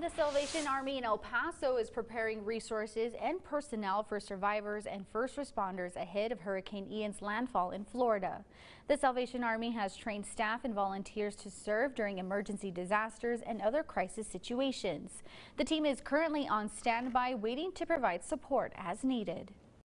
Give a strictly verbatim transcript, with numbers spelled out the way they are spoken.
The Salvation Army in El Paso is preparing resources and personnel for survivors and first responders ahead of Hurricane Ian's landfall in Florida. The Salvation Army has trained staff and volunteers to serve during emergency disasters and other crisis situations. The team is currently on standby, waiting to provide support as needed.